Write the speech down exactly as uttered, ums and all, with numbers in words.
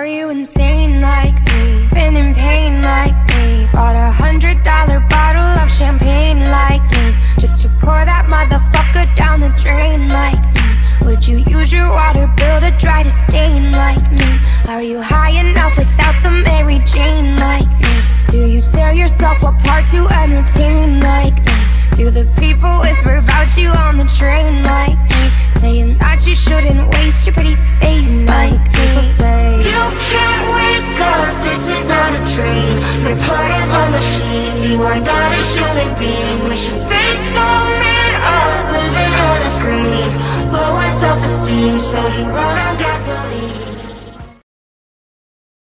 Are you insane like me? Been in pain like me? Bought a hundred dollar bottle of champagne like me, just to pour that motherfucker down the drain like me? Would you use your water bill to dry the stain like me? Are you high enough without the Mary Jane like me? Do you tear yourself apart to entertain like me? Do the people whisper about you on the train like me, saying that you shouldn't waste your pretty face like people say? You can't wake up, this is not a dream. You're part of a machine, you are not a human being. With your face so made up, living on a screen. Low on self-esteem, so you run on gasoline.